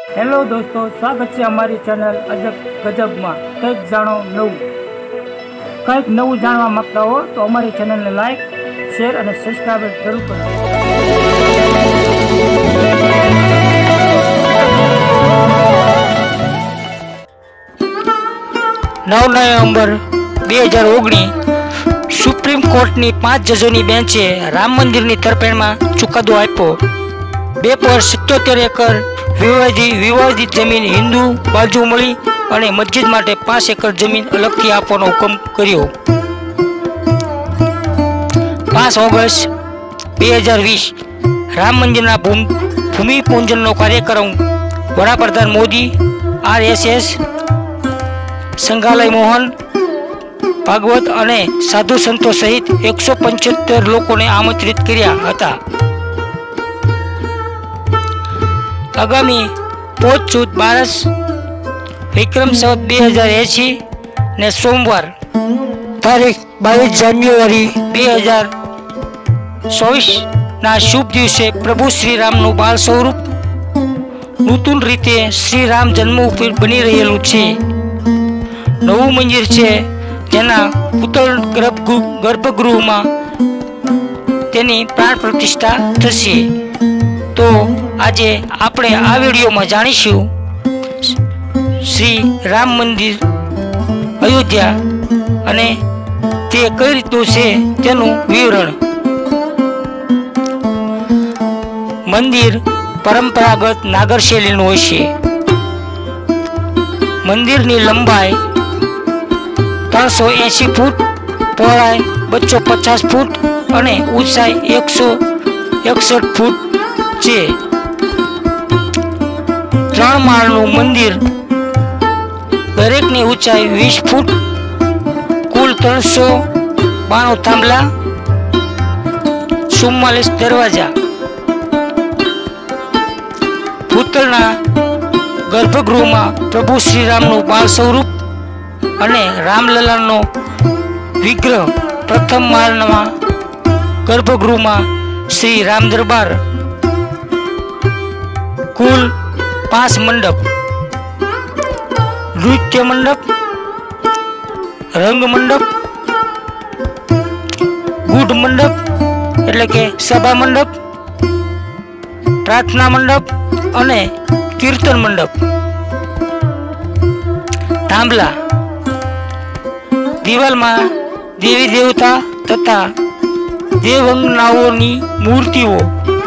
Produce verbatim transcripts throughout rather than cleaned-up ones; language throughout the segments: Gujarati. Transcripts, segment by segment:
हेलो दोस्तों, स्वागत है हमारी चैनल अजब गजब में। कंईक जाणो नवुं, कंईक नवुं जाणवा मांगता हो तो हमारी चैनल ने लाइक, शेर और सब्सक्राइब जरूर करो। नौ नवंबर બે હજાર ઓગણીસ સુપ્રીમ કોર્ટની પાંચ જજોની બેન્ચે રામ મંદિરની તરફેણમાં ચુકાદો આપ્યો। બે પોઈન્ટ સિત્તોતેર એકર વિવાદી વિવાદિત જમીન હિન્દુ બાજુ મળી અને મસ્જિદ માટે પાંચ એકર જમીન અલગથી આપવાનો હુકમ કર્યો। પાંચ ઓગસ્ટ બે હજાર વીસ રામ મંદિરના ભૂમિપૂજનનો કાર્યક્રમ વડાપ્રધાન મોદી, આરએસએસ, સંઘાલય મોહન ભાગવત અને સાધુ સંતો સહિત એકસો પંચોતેર લોકોને આમંત્રિત કર્યા હતા। આગામી પોચ ચૌદ બારસ વિક્રમ સંવત બે હજાર એસી ને સોમવાર તારીખ બાવીસ જાન્યુઆરી બે હજાર ચોવીસ ના શુભ દિવસે પ્રભુ શ્રીરામનું બાળ સ્વરૂપ નૂતન રીતે શ્રીરામ જન્મભૂમિ બની રહેલું છે। નવું મંદિર છે જેના પુતળ ગર્ભગૃહમાં તેની પ્રાણ પ્રતિષ્ઠા થશે। તો આજે આપણે આ વિડીયોમાં જાણીશું શ્રી રામ મંદિર અયોધ્યા અને તે કઈ રીતનું છે તેનું વિવરણ। મંદિર પરંપરાગત નાગર શૈલીનું હોય છે। મંદિરની લંબાઈ ત્રણસો એંસી ફૂટ, પહોળાઈ બસો પચાસ ફૂટ અને ઊંચાઈ એકસો એકસઠ ફૂટ છે। ત્રણ માળનું મંદિર, દરેકની ઊંચાઈ વીસ ફૂટ, કુલ ત્રણસો બાણું થાંભલા, ચુમ્માલીસ દરવાજા। ભૂતળના ગર્ભગૃહમાં પ્રભુ શ્રીરામનું બાળ સ્વરૂપ અને રામલલાનો વિગ્રહ, પ્રથમ માળના ગર્ભગૃહમાં શ્રી રામ દરબાર, કુલ પાંચ મંડપ, નૃત્ય મંડપ, રંગ મંડપ, ગુઢ મંડપ એટલે કે સભા મંડપ, પ્રાર્થના મંડપ અને કીર્તન મંડપ। થાંભલા, દિવાલમાં દેવી દેવતા તથા દેવંગનાઓની મૂર્તિઓ।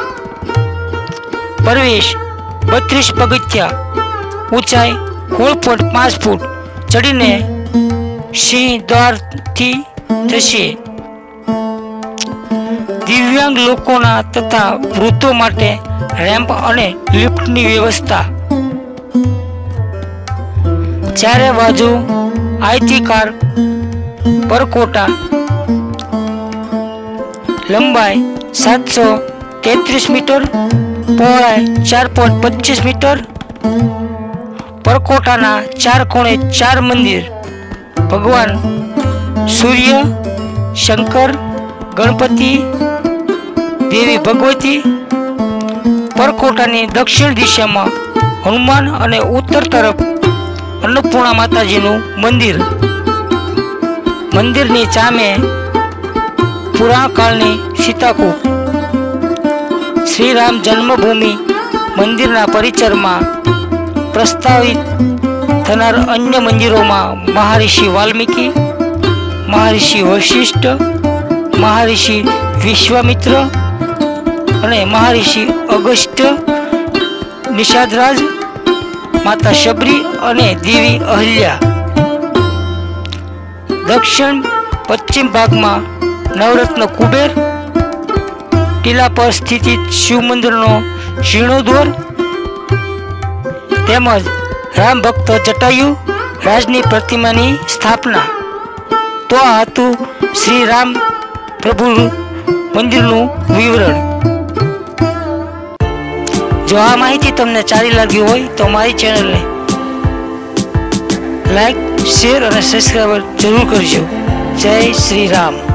પ્રવેશ બત્રીસ પગથિયા, ઊંચાઈ સોળ પોઈન્ટ પાંચ ફૂટ ચડીને સિંહ દ્વારથી થશે। દિવ્યાંગ લોકોના તથા વૃદ્ધો માટે રેમ્પ અને લિફ્ટની વ્યવસ્થા। ચારે બાજુ આયતીકાર પરકોટા, લંબાઈ સાતસો તેત્રીસ મીટર, પહોળાઈ ચાર પોઈન્ટ પચીસ મીટર। પરકોટાના ચાર ખૂણે ચાર મંદિર, ભગવાન સૂર્ય, શંકર, ગણપતિ, દેવી ભગવતી। પરકોટાની દક્ષિણ દિશામાં હનુમાન અને ઉત્તર તરફ અન્નપૂર્ણા માતાજીનું મંદિર। મંદિરની સામે પુરાણ કાળની સીતાકૂપ। શ્રીરામ જન્મભૂમિ મંદિરના પરિસરમાં પ્રસ્તાવિત થનાર અન્ય મંદિરોમાં મહારિષિ વાલ્મીકી, મહારિષિ વશિષ્ઠ, મહારિષિ વિશ્વામિત્ર અને મહારિષિ અગસ્ત્ય, નિષાદરાજ, માતા શબરી અને દેવી અહલ્યા। દક્ષિણ પશ્ચિમ ભાગમાં નવરત્ન કુબેર, ટીલા પર સ્થિત શિવ મંદિરનો જીર્ણોદ્ધાર તેમજ રામ ભક્ત જટાયુ રાજની પ્રતિમાની સ્થાપના। તો આ હતું શ્રી રામ પ્રભુ મંદિરનું વિવરણ। જો આ માહિતી તમને સારી લાગી હોય તો મારી ચેનલને લાઈક, શેર અને સબસ્ક્રાઈબ જરૂર કરજો। જય શ્રી રામ।